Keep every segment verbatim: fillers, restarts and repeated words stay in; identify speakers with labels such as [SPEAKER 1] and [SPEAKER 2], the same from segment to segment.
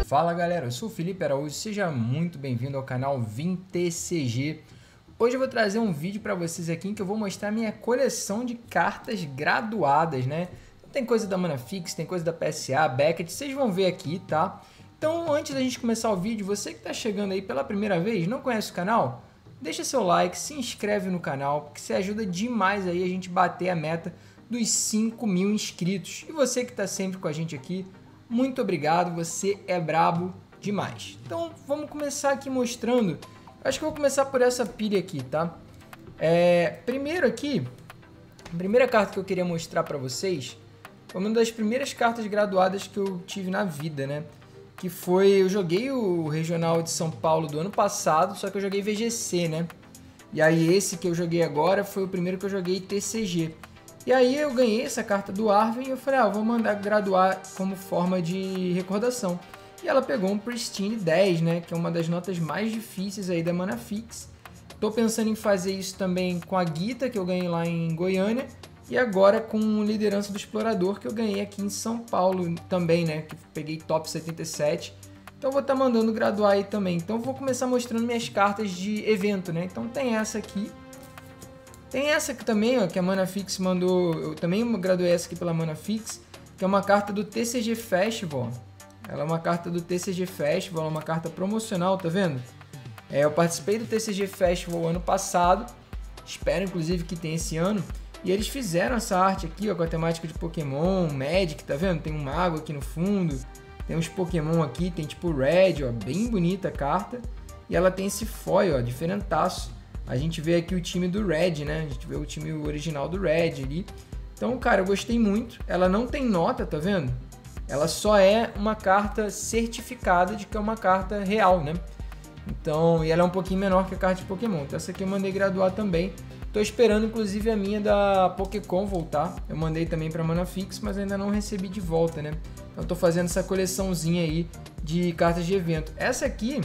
[SPEAKER 1] Fala galera, eu sou o Felipe Araújo, seja muito bem-vindo ao canal Vim T C G. Hoje eu vou trazer um vídeo para vocês aqui em que eu vou mostrar minha coleção de cartas graduadas, né? Tem coisa da Manafix, tem coisa da P S A, Beckett, vocês vão ver aqui, tá? Então antes da gente começar o vídeo, você que está chegando aí pela primeira vez, não conhece o canal? Deixa seu like, se inscreve no canal, porque você ajuda demais aí a gente bater a meta dos cinco mil inscritos. E você que está sempre com a gente aqui, muito obrigado, você é brabo demais. Então vamos começar aqui mostrando. Acho que eu vou começar por essa pilha aqui, tá? É, primeiro aqui, a primeira carta que eu queria mostrar para vocês foi uma das primeiras cartas graduadas que eu tive na vida, né? Que foi, eu joguei o Regional de São Paulo do ano passado, só que eu joguei V G C, né? E aí esse que eu joguei agora foi o primeiro que eu joguei T C G. E aí eu ganhei essa carta do Arvin e eu falei, ah, vou mandar graduar como forma de recordação. E ela pegou um Pristine dez, né, que é uma das notas mais difíceis aí da Manafix. Tô pensando em fazer isso também com a Guita, que eu ganhei lá em Goiânia, e agora com Liderança do Explorador, que eu ganhei aqui em São Paulo também, né, que peguei top setenta e sete. Então vou estar tá mandando graduar aí também. Então vou começar mostrando minhas cartas de evento, né. Então tem essa aqui. Tem essa aqui também, ó, que a Manafix mandou, eu também graduei essa aqui pela Manafix, que é uma carta do T C G Festival. Ela é uma carta do T C G Festival, é uma carta promocional, tá vendo? É, eu participei do T C G Festival ano passado, espero inclusive que tenha esse ano, e eles fizeram essa arte aqui, ó, com a temática de Pokémon, Magic, tá vendo? Tem um mago aqui no fundo, tem uns Pokémon aqui, tem tipo Red, ó, bem bonita a carta, e ela tem esse foil, ó, diferentaço. A gente vê aqui o time do Red, né? A gente vê o time original do Red ali. Então, cara, eu gostei muito. Ela não tem nota, tá vendo? Ela só é uma carta certificada de que é uma carta real, né? Então, e ela é um pouquinho menor que a carta de Pokémon. Então, essa aqui eu mandei graduar também. Tô esperando, inclusive, a minha da Pokécon voltar. Eu mandei também pra Manafix, mas ainda não recebi de volta, né? Então, tô fazendo essa coleçãozinha aí de cartas de evento. Essa aqui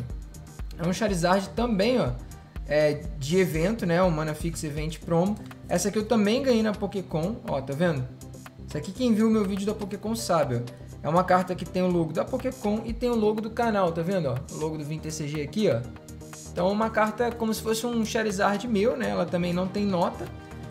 [SPEAKER 1] é um Charizard também, ó. É, de evento, né? O Manafix Event Promo. Essa aqui eu também ganhei na Pokécon, ó, tá vendo? Isso aqui quem viu o meu vídeo da Pokécon sabe, ó. É uma carta que tem o logo da Pokécon e tem o logo do canal, tá vendo, ó? O logo do Vim T C G aqui, ó. Então é uma carta como se fosse um Charizard meu, né? Ela também não tem nota,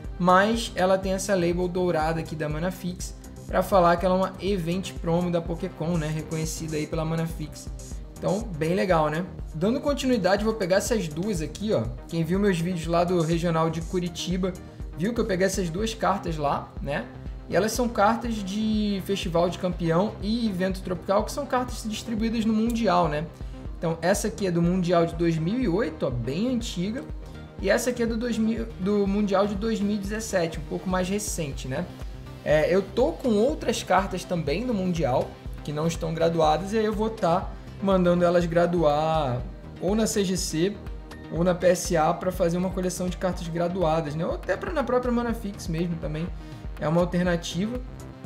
[SPEAKER 1] mas ela tem essa label dourada aqui da Manafix para falar que ela é uma Event Promo da Pokécon, né? Reconhecida aí pela Manafix. Então, bem legal, né? Dando continuidade, vou pegar essas duas aqui, ó. Quem viu meus vídeos lá do Regional de Curitiba, viu que eu peguei essas duas cartas lá, né? E elas são cartas de Festival de Campeão e Evento Tropical, que são cartas distribuídas no Mundial, né? Então, essa aqui é do Mundial de dois mil e oito, ó, bem antiga. E essa aqui é do, dois mil, do Mundial de dois mil e dezessete, um pouco mais recente, né? É, eu tô com outras cartas também no Mundial, que não estão graduadas, e aí eu vou estar... Tá mandando elas graduar ou na C G C ou na P S A para fazer uma coleção de cartas graduadas, né? Ou até para na própria Manafix mesmo também é uma alternativa.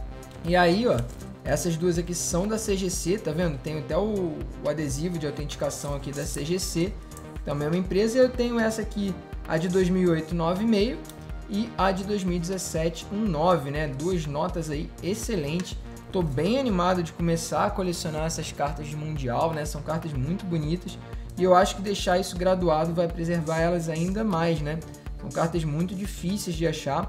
[SPEAKER 1] E aí, ó, essas duas aqui são da C G C, tá vendo? Tem até o, o adesivo de autenticação aqui da C G C, também é uma empresa. E eu tenho essa aqui, a de dois mil e oito, nove vírgula cinco e a de dois mil e dezessete, um nove, né? Duas notas aí excelentes. Tô bem animado de começar a colecionar essas cartas de Mundial, né? São cartas muito bonitas e eu acho que deixar isso graduado vai preservar elas ainda mais, né? São cartas muito difíceis de achar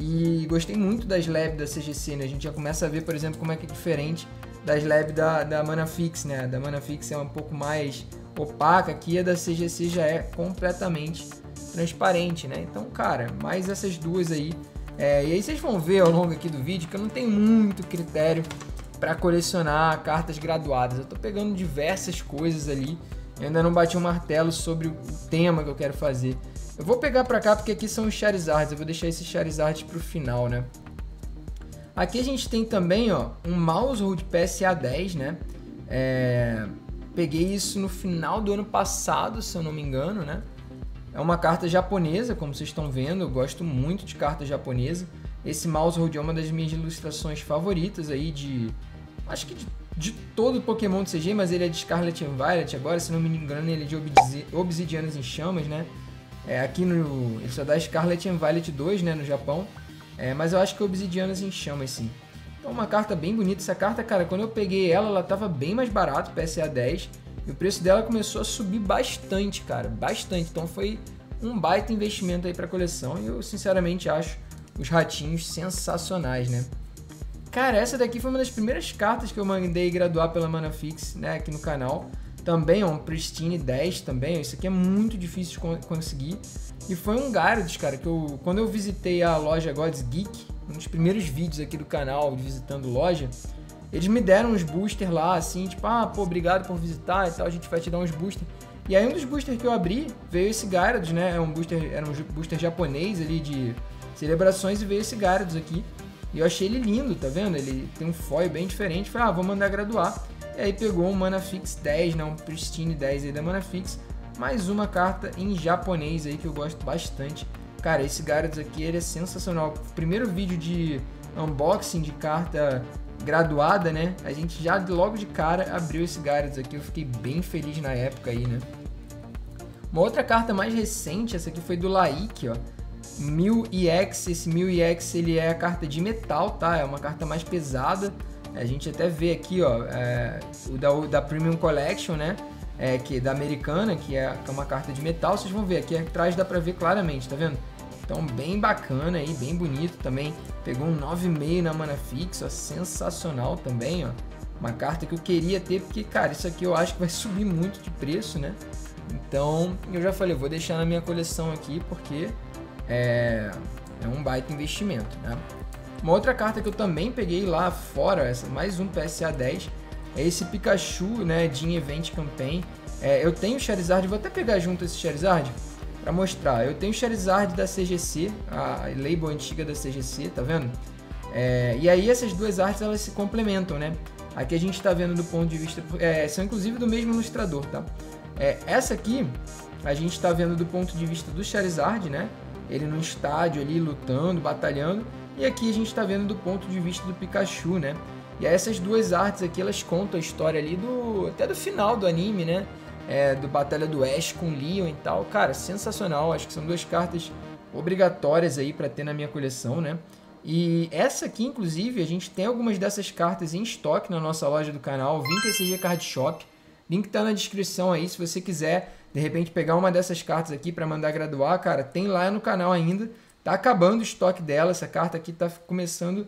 [SPEAKER 1] e gostei muito das Lab da C G C, né? A gente já começa a ver, por exemplo, como é que é diferente das Lab da, da Manafix, né? A da Manafix é um pouco mais opaca, aqui a da C G C já é completamente transparente, né? Então, cara, mais essas duas aí. É, e aí vocês vão ver ao longo aqui do vídeo que eu não tenho muito critério para colecionar cartas graduadas. Eu tô pegando diversas coisas ali. Eu ainda não bati um martelo sobre o tema que eu quero fazer. Eu vou pegar para cá porque aqui são os Charizards. Eu vou deixar esses Charizards pro final, né? Aqui a gente tem também, ó, um Maushold P S A dez, né? É, peguei isso no final do ano passado, se eu não me engano, né? É uma carta japonesa, como vocês estão vendo, eu gosto muito de carta japonesa. Esse Maushold é uma das minhas ilustrações favoritas aí de... Acho que de, de todo o Pokémon de C G, mas ele é de Scarlet and Violet agora, se não me engano ele é de Obsidianas em Chamas, né? É, aqui no... ele só dá Scarlet and Violet dois, né, no Japão. É, mas eu acho que é Obsidianas em Chamas, sim. Então uma carta bem bonita. Essa carta, cara, quando eu peguei ela, ela tava bem mais barato, P S A dez. E o preço dela começou a subir bastante, cara, bastante. Então foi um baita investimento aí pra coleção. E eu sinceramente acho os ratinhos sensacionais, né? Cara, essa daqui foi uma das primeiras cartas que eu mandei graduar pela Manafix, né, aqui no canal. Também é um Pristine dez também, isso aqui é muito difícil de conseguir. E foi um Gyarados, cara, que eu, quando eu visitei a loja Gods Geek, um dos primeiros vídeos aqui do canal, visitando loja, eles me deram uns boosters lá, assim, tipo, ah, pô, obrigado por visitar e tal, a gente vai te dar uns boosters. E aí um dos boosters que eu abri, veio esse Gyarados, né, é um booster, era um booster japonês ali de celebrações e veio esse Gyarados aqui. E eu achei ele lindo, tá vendo? Ele tem um foil bem diferente. Falei, ah, vou mandar graduar. E aí pegou um Manafix dez, né? Um Pristine dez aí da Manafix. Mais uma carta em japonês aí que eu gosto bastante. Cara, esse Gyarados aqui, ele é sensacional. Primeiro vídeo de unboxing de carta graduada, né? A gente já logo de cara abriu esse Gyarados aqui. Eu fiquei bem feliz na época aí, né? Uma outra carta mais recente, essa aqui foi do Laik, ó. mil E X, esse mil E X ele é a carta de metal, tá? É uma carta mais pesada. A gente até vê aqui, ó, é, o da, o da Premium Collection, né? É, que é da americana, que é, que é uma carta de metal. Vocês vão ver aqui atrás, dá pra ver claramente, tá vendo? Então bem bacana aí, bem bonito também. Pegou um nove vírgula cinco na Manafix, ó, sensacional também, ó. Uma carta que eu queria ter, porque, cara, isso aqui eu acho que vai subir muito de preço, né? Então, eu já falei, eu vou deixar na minha coleção aqui, porque É, é um baita investimento, né? Uma outra carta que eu também peguei lá fora, essa, mais um P S A dez, é esse Pikachu, né, de Event Campaign. É, eu tenho o Charizard, vou até pegar junto esse Charizard para mostrar. Eu tenho o Charizard da C G C, a label antiga da C G C, tá vendo? É, e aí essas duas artes elas se complementam, né? Aqui a gente tá vendo do ponto de vista, é, são inclusive do mesmo ilustrador, tá? É, essa aqui a gente tá vendo do ponto de vista do Charizard, né? Ele no estádio ali lutando, batalhando, e aqui a gente está vendo do ponto de vista do Pikachu, né? E aí essas duas artes aqui, elas contam a história ali do até do final do anime, né? É, do Batalha do Ash com Leon e tal. Cara, sensacional, acho que são duas cartas obrigatórias aí para ter na minha coleção, né? E essa aqui, inclusive, a gente tem algumas dessas cartas em estoque na nossa loja do canal, VinTCG Card Shop. Link tá na descrição aí, se você quiser de repente pegar uma dessas cartas aqui para mandar graduar, cara, tem lá no canal ainda. Tá acabando o estoque dela, essa carta aqui tá começando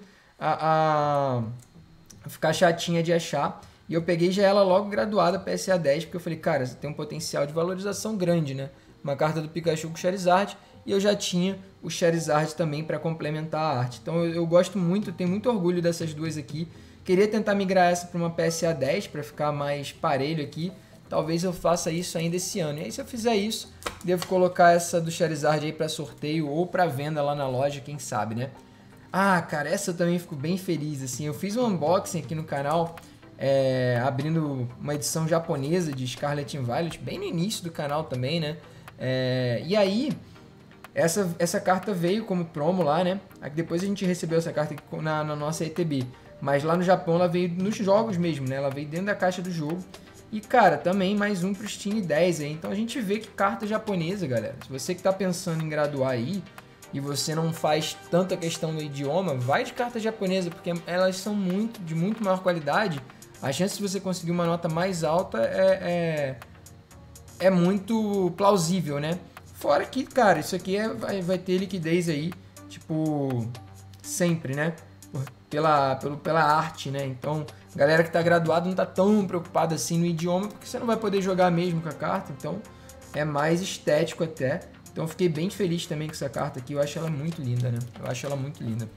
[SPEAKER 1] a, a ficar chatinha de achar. E eu peguei já ela logo graduada P S A dez, porque eu falei, cara, você tem um potencial de valorização grande, né? Uma carta do Pikachu com Charizard, e eu já tinha o Charizard também para complementar a arte. Então eu, eu gosto muito, tenho muito orgulho dessas duas aqui. Queria tentar migrar essa para uma P S A dez para ficar mais parelho aqui. Talvez eu faça isso ainda esse ano. E aí se eu fizer isso, devo colocar essa do Charizard aí para sorteio ou para venda lá na loja, quem sabe, né? Ah, cara, essa eu também fico bem feliz, assim. Eu fiz um unboxing aqui no canal, é, abrindo uma edição japonesa de Scarlet and Violet, bem no início do canal também, né? É, e aí, essa, essa carta veio como promo lá, né? Aqui depois a gente recebeu essa carta na, na nossa E T B. Mas lá no Japão ela veio nos jogos mesmo, né? Ela veio dentro da caixa do jogo. E, cara, também mais um Pristine dez aí. Então a gente vê que carta japonesa, galera. Se você que tá pensando em graduar aí e você não faz tanta questão do idioma, vai de carta japonesa, porque elas são muito, de muito maior qualidade. A chance de você conseguir uma nota mais alta é, é, é muito plausível, né? Fora que, cara, isso aqui é, vai, vai ter liquidez aí, tipo, sempre, né? Pela, pelo, pela arte, né? Então, galera que tá graduado não tá tão preocupada assim no idioma, porque você não vai poder jogar mesmo com a carta, então é mais estético até. Então, eu fiquei bem feliz também com essa carta aqui, eu acho ela muito linda, né? Eu acho ela muito linda.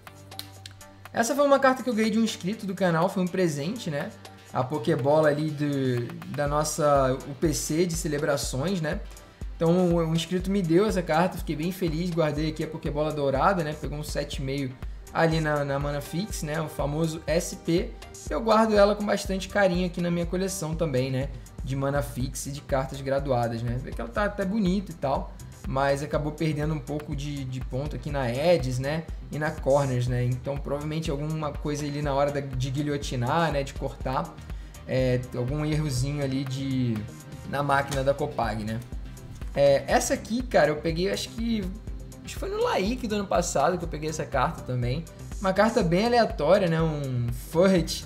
[SPEAKER 1] Essa foi uma carta que eu ganhei de um inscrito do canal, foi um presente, né? A Pokébola ali do, da nossa U P C de celebrações, né? Então, o inscrito me deu essa carta, fiquei bem feliz, guardei aqui a Pokébola dourada, né? Pegou um sete vírgula cinco ali na, na Manafix, né, o famoso S P. Eu guardo ela com bastante carinho aqui na minha coleção também, né, de Manafix e de cartas graduadas, né. Vê que ela tá até bonita e tal, mas acabou perdendo um pouco de, de ponto aqui na edges, né, e na corners, né. Então provavelmente alguma coisa ali na hora de guilhotinar, né, de cortar, é, algum errozinho ali de na máquina da Copag, né. É, essa aqui, cara, eu peguei, acho que Acho que foi no Laik do ano passado que eu peguei essa carta também. Uma carta bem aleatória, né? Um Furret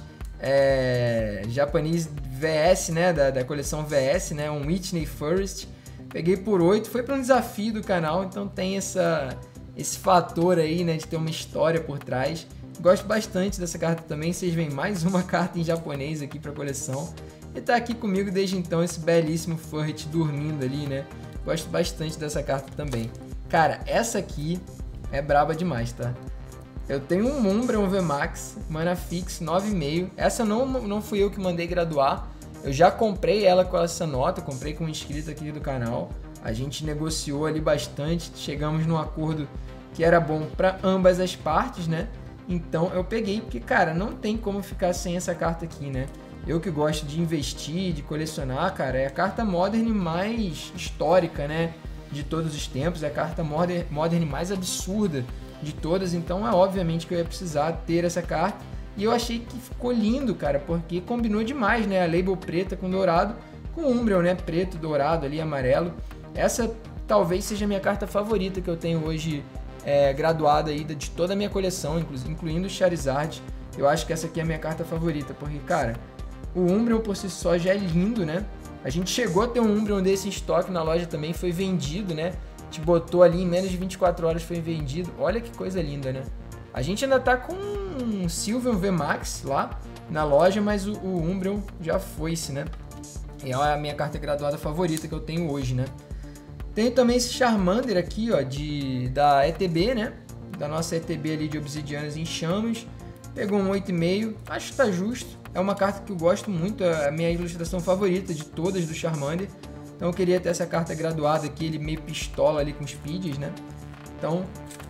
[SPEAKER 1] é, japonês V S, né? Da, da coleção V S, né? Um Whitney Forest. Peguei por oito, foi para um desafio do canal, então tem essa, esse fator aí, né? De ter uma história por trás. Gosto bastante dessa carta também, vocês veem mais uma carta em japonês aqui para coleção. E tá aqui comigo desde então esse belíssimo Furret dormindo ali, né? Gosto bastante dessa carta também. Cara, essa aqui é braba demais, tá? Eu tenho um Umbreon V MAX, Mana Fix nove vírgula cinco. Essa não, não fui eu que mandei graduar. Eu já comprei ela com essa nota, comprei com um inscrito aqui do canal. A gente negociou ali bastante, chegamos num acordo que era bom para ambas as partes, né? Então eu peguei, porque, cara, não tem como ficar sem essa carta aqui, né? Eu que gosto de investir, de colecionar, cara, é a carta Modern mais histórica, né? De todos os tempos, é a carta Modern, Modern mais absurda de todas, então é obviamente que eu ia precisar ter essa carta. E eu achei que ficou lindo, cara, porque combinou demais, né? A label preta com dourado, com Umbreon, né? Preto, dourado ali, amarelo. Essa talvez seja a minha carta favorita que eu tenho hoje é, graduada aí de toda a minha coleção, incluindo o Charizard. Eu acho que essa aqui é a minha carta favorita, porque, cara, o Umbreon por si só já é lindo, né? A gente chegou a ter um Umbreon desse em estoque na loja também, foi vendido, né? A gente botou ali em menos de vinte e quatro horas, foi vendido. Olha que coisa linda, né? A gente ainda tá com um Sylveon V MAX lá na loja, mas o, o Umbreon já foi-se, né? E é a minha carta graduada favorita que eu tenho hoje, né? Tenho também esse Charmander aqui, ó, de, da E T B, né? Da nossa E T B ali de Obsidianas em Chamas. Pegou um oito vírgula cinco, acho que tá justo. É uma carta que eu gosto muito, é a minha ilustração favorita de todas do Charmander. Então eu queria ter essa carta graduada aqui, ele meio pistola ali com speeds, né? Então,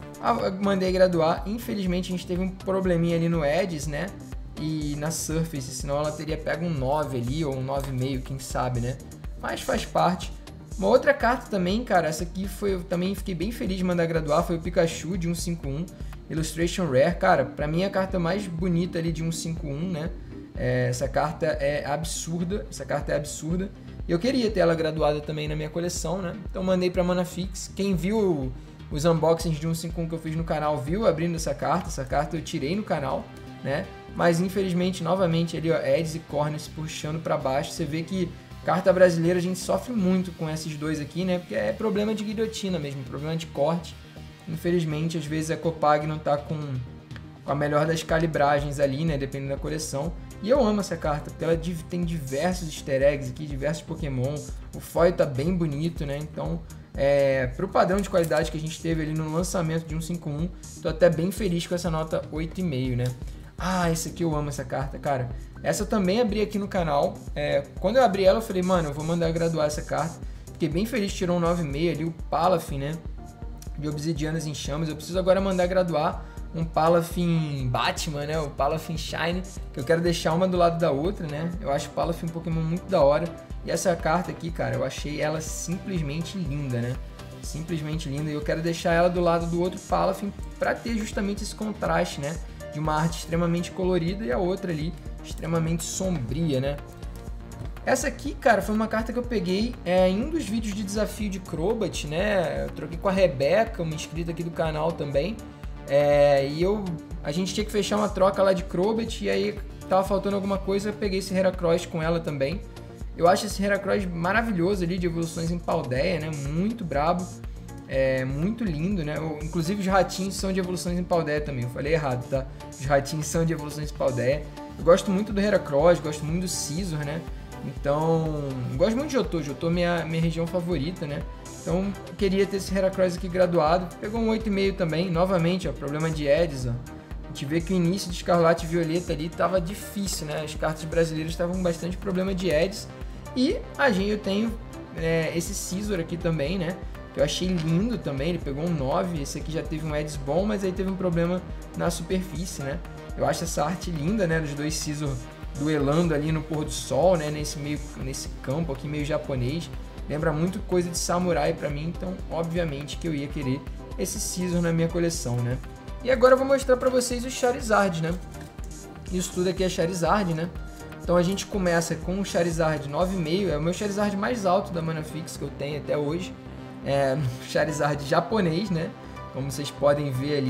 [SPEAKER 1] mandei graduar. Infelizmente a gente teve um probleminha ali no Edges, né? E na Surface, senão ela teria pego um nove ali, ou um nove vírgula cinco, quem sabe, né? Mas faz parte. Uma outra carta também, cara, essa aqui foi, eu também fiquei bem feliz de mandar graduar, foi o Pikachu de cento e cinquenta e um, Illustration Rare. Cara, pra mim é a carta mais bonita ali de cento e cinquenta e um, né? É, essa carta é absurda, essa carta é absurda. E eu queria ter ela graduada também na minha coleção, né? Então mandei pra Manafix. Quem viu os unboxings de cento e cinquenta e um que eu fiz no canal viu abrindo essa carta. Essa carta eu tirei no canal, né? Mas infelizmente, novamente, ali ó, Edges e Corners puxando pra baixo. Você vê que carta brasileira a gente sofre muito com esses dois aqui, né? Porque é problema de guilhotina mesmo, problema de corte. Infelizmente, às vezes a Copag não tá com, com a melhor das calibragens ali, né? Dependendo da coleção. E eu amo essa carta, porque ela tem diversos easter eggs aqui, diversos Pokémon. O foil tá bem bonito, né? Então, é, pro padrão de qualidade que a gente teve ali no lançamento de cento e cinquenta e um, tô até bem feliz com essa nota oito vírgula cinco, né? Ah, essa aqui eu amo, essa carta, cara. Essa eu também abri aqui no canal. É, quando eu abri ela, eu falei, mano, eu vou mandar graduar essa carta. Fiquei bem feliz, tirou um nove vírgula cinco ali, o Palafin, né? De Obsidianas em Chamas. Eu preciso agora mandar graduar um Palafin Batman, né? O Palafin Shine, que eu quero deixar uma do lado da outra, né? Eu acho o Palafin um Pokémon muito da hora. E essa carta aqui, cara, eu achei ela simplesmente linda, né? Simplesmente linda. E eu quero deixar ela do lado do outro Palafin para ter justamente esse contraste, né? De uma arte extremamente colorida e a outra ali extremamente sombria, né? Essa aqui, cara, foi uma carta que eu peguei é, em um dos vídeos de desafio de Crobat, né? Eu troquei com a Rebeca, uma inscrita aqui do canal também. É, e eu, a gente tinha que fechar uma troca lá de Crobat e aí tava faltando alguma coisa, eu peguei esse Heracross com ela também. Eu acho esse Heracross maravilhoso ali, de evoluções em Paldea, né? Muito brabo, é, muito lindo, né? Eu, inclusive os ratinhos são de evoluções em Paldea também, eu falei errado, tá? Os ratinhos são de evoluções em Paldea. Eu gosto muito do Heracross, gosto muito do Scizor, né? Então, gosto muito de Johto, Johto é minha, minha região favorita, né? Então, eu queria ter esse Heracross aqui graduado. Pegou um oito vírgula cinco também, novamente, ó, problema de Edges, ó. A gente vê que o início de Escarlate e Violeta ali tava difícil, né? As cartas brasileiras estavam com bastante problema de Edges. E a gente, eu tenho é, esse Scizor aqui também, né? Que eu achei lindo também, ele pegou um nove. Esse aqui já teve um Edges bom, mas aí teve um problema na superfície, né? Eu acho essa arte linda, né? Dos dois Scizor duelando ali no pôr do sol, né? Nesse, meio, nesse campo aqui meio japonês. Lembra muito coisa de samurai pra mim, então obviamente que eu ia querer esse Scizor na minha coleção, né? E agora eu vou mostrar pra vocês o Charizard, né? Isso tudo aqui é Charizard, né? Então a gente começa com o Charizard nove vírgula cinco, é o meu Charizard mais alto da Manafix que eu tenho até hoje. É um Charizard japonês, né? Como vocês podem ver ali.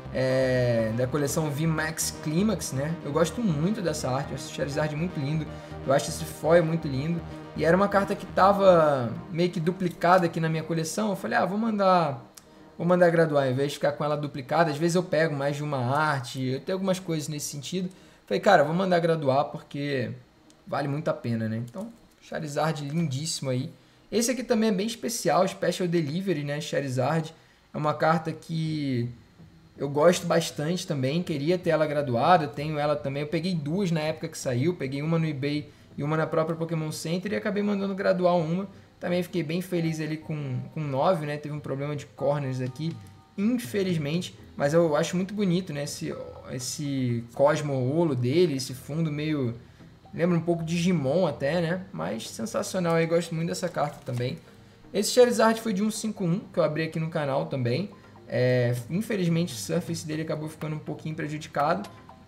[SPEAKER 1] é, da coleção V Max Climax, né? Eu gosto muito dessa arte, eu acho esse Charizard muito lindo, eu acho esse foil muito lindo. E era uma carta que tava meio que duplicada aqui na minha coleção. Eu falei, ah, vou mandar, vou mandar graduar, ao invés de ficar com ela duplicada. Às vezes eu pego mais de uma arte, eu tenho algumas coisas nesse sentido. Falei, cara, vou mandar graduar porque vale muito a pena, né? Então, Charizard lindíssimo aí. Esse aqui também é bem especial, Special Delivery, né? Charizard. É uma carta que eu gosto bastante também, queria ter ela graduada, tenho ela também. Eu peguei duas na época que saiu, peguei uma no eBay e uma na própria Pokémon Center e acabei mandando graduar uma. Também fiquei bem feliz ali com, com nove, né? Teve um problema de corners aqui, infelizmente. Mas eu acho muito bonito, né? Esse, esse Cosmo-Olo dele, esse fundo meio... Lembra um pouco de Digimon até, né? Mas sensacional aí, gosto muito dessa carta também. Esse Charizard foi de um cinco um, que eu abri aqui no canal também. É, infelizmente o Surface dele acabou ficando um pouquinho prejudicado.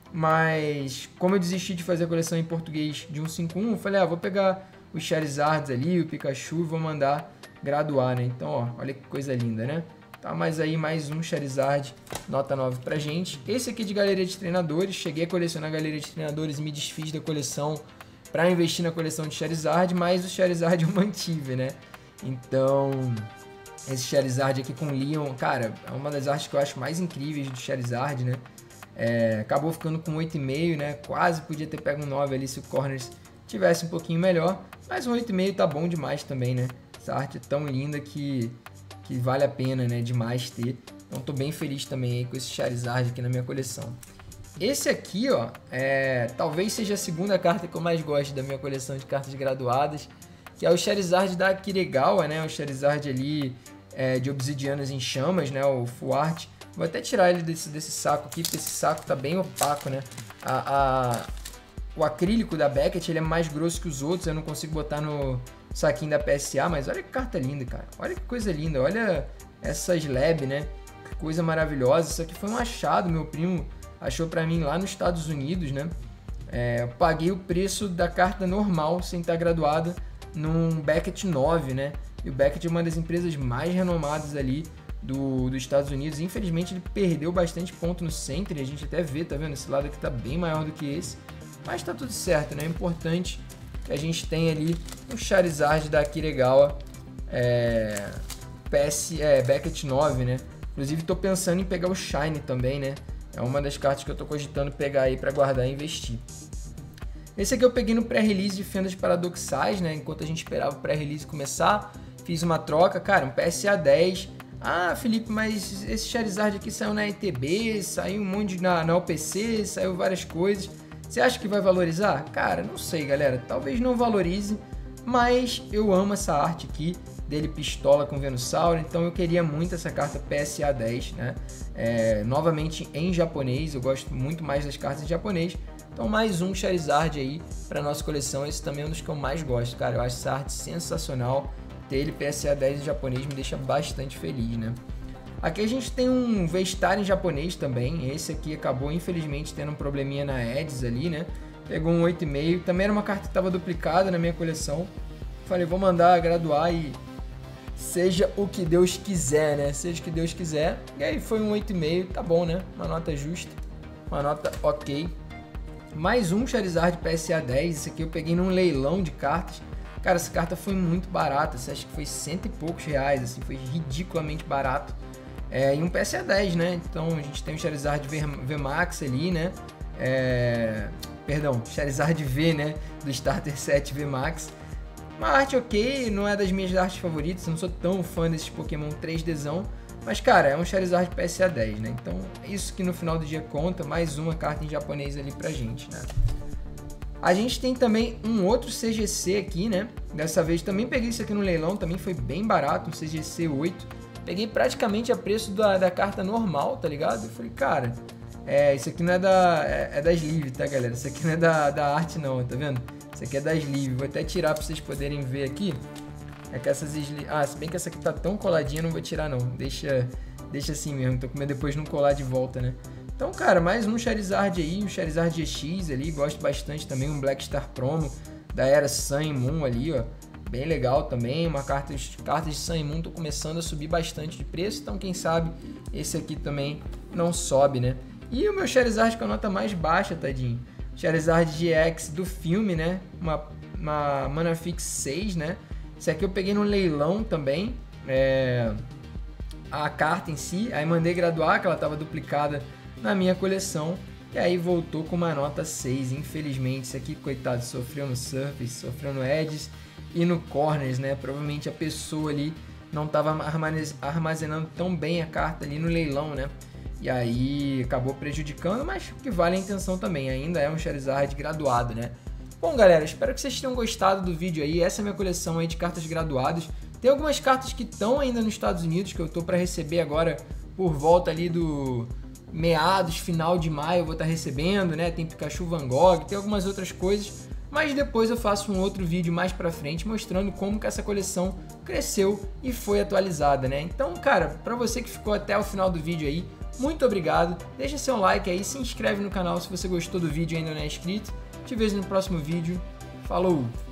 [SPEAKER 1] Mas como eu desisti de fazer a coleção em português de um cinco um, eu falei, ah, vou pegar os Charizards ali, o Pikachu e vou mandar graduar, né? Então, ó, olha que coisa linda, né? Tá, mas aí mais um Charizard, nota nove pra gente. Esse aqui de galeria de treinadores, cheguei a colecionar a galeria de treinadores e me desfiz da coleção pra investir na coleção de Charizard, mas o Charizard eu mantive, né? Então, esse Charizard aqui com Leon, cara, é uma das artes que eu acho mais incríveis do Charizard, né? É, acabou ficando com oito vírgula cinco, né? Quase podia ter pego um nove ali se o Corners tivesse um pouquinho melhor, mas um oito vírgula cinco tá bom demais também, né? Essa arte é tão linda que... que vale a pena, né, demais ter. Então tô bem feliz também aí com esse Charizard aqui na minha coleção. Esse aqui, ó, é, talvez seja a segunda carta que eu mais gosto da minha coleção de cartas graduadas, que é o Charizard da Kiregawa, né, o Charizard ali é, de Obsidianas em Chamas, né, o Full Art. Vou até tirar ele desse, desse saco aqui, porque esse saco tá bem opaco, né. A, a, o acrílico da Beckett, ele é mais grosso que os outros, eu não consigo botar no saquinho da P S A, mas olha que carta linda, cara. Olha que coisa linda, olha essa slab, né? Que coisa maravilhosa. Isso aqui foi um achado, meu primo achou pra mim lá nos Estados Unidos, né? É, eu paguei o preço da carta normal, sem estar graduada, num Beckett nove, né? E o Beckett é uma das empresas mais renomadas ali do, dos Estados Unidos. Infelizmente ele perdeu bastante ponto no Center, a gente até vê, tá vendo? Esse lado aqui tá bem maior do que esse, mas tá tudo certo, né? É importante que a gente tem ali um Charizard da Kiregawa é, P S, é, Beckett nove, né? Inclusive tô pensando em pegar o Shine também, né? É uma das cartas que eu tô cogitando pegar aí para guardar e investir. Esse aqui eu peguei no pré-release de Fendas Paradoxais, né? Enquanto a gente esperava o pré-release começar, fiz uma troca, cara, um P S A dez. Ah, Felipe, mas esse Charizard aqui saiu na E T B, saiu um monte de, na, na O P C, saiu várias coisas. Você acha que vai valorizar? Cara, não sei, galera. Talvez não valorize, mas eu amo essa arte aqui dele pistola com Venusaur, então eu queria muito essa carta P S A dez, né? É, novamente em japonês, eu gosto muito mais das cartas em japonês. Então mais um Charizard aí para nossa coleção. Esse também é um dos que eu mais gosto, cara. Eu acho essa arte sensacional. Ter ele P S A dez em japonês me deixa bastante feliz, né? Aqui a gente tem um V-Star em japonês também. Esse aqui acabou, infelizmente, tendo um probleminha na Eds ali, né? Pegou um oito vírgula cinco. Também era uma carta que estava duplicada na minha coleção. Falei, vou mandar graduar e seja o que Deus quiser, né? Seja o que Deus quiser. E aí foi um oito vírgula cinco. Tá bom, né? Uma nota justa. Uma nota ok. Mais um Charizard P S A dez. Esse aqui eu peguei num leilão de cartas. Cara, essa carta foi muito barata. Você acha que foi cento e poucos reais, assim. Foi ridiculamente barato. É, e um P S A dez, né? Então a gente tem o Charizard V Max ali, né? É, perdão, Charizard V, né? Do Starter sete V Max. Uma arte ok, não é das minhas artes favoritas, eu não sou tão fã desses Pokémon três Dzão. Mas, cara, é um Charizard P S A dez, né? Então, isso que no final do dia conta, mais uma carta em japonês ali pra gente, né? A gente tem também um outro C G C aqui, né? Dessa vez também peguei isso aqui no leilão, também foi bem barato, um C G C oito. Peguei praticamente a preço da, da carta normal, tá ligado? Eu falei, cara, é, isso aqui não é da é, é da Sleeve, tá, galera? Isso aqui não é da, da arte não, tá vendo? Isso aqui é da Sleeve. Vou até tirar pra vocês poderem ver aqui. É que essas Sleeve... Ah, se bem que essa aqui tá tão coladinha, não vou tirar não. Deixa, deixa assim mesmo, tô com medo depois não colar de volta, né? Então, cara, mais um Charizard aí, um Charizard G X ali, gosto bastante também, um Black Star Promo da era Sun e Moon ali, ó. bem legal também. Uma carta, cartas de Sun e Moon estão começando a subir bastante de preço, então quem sabe esse aqui também não sobe, né? E o meu Charizard com a nota mais baixa, tadinho. Charizard G X do filme, né? Uma, uma Manafix seis, né? Esse aqui eu peguei no leilão também. É... A carta em si, aí mandei graduar, que ela estava duplicada na minha coleção. E aí voltou com uma nota seis, infelizmente. Esse aqui, coitado, sofreu no Surface, sofreu no Edges e no Corners, né? Provavelmente a pessoa ali não estava armazenando tão bem a carta ali no leilão, né? E aí acabou prejudicando, mas que vale a intenção também. Ainda é um Charizard graduado, né? Bom, galera, espero que vocês tenham gostado do vídeo aí. Essa é a minha coleção aí de cartas graduadas. Tem algumas cartas que estão ainda nos Estados Unidos, que eu tô para receber agora por volta ali do meados, final de maio eu vou estar recebendo, né? Tem Pikachu Van Gogh, tem algumas outras coisas. Mas depois eu faço um outro vídeo mais pra frente mostrando como que essa coleção cresceu e foi atualizada, né? Então, cara, pra você que ficou até o final do vídeo aí, muito obrigado. Deixa seu like aí, se inscreve no canal se você gostou do vídeo e ainda não é inscrito. Te vejo no próximo vídeo. Falou!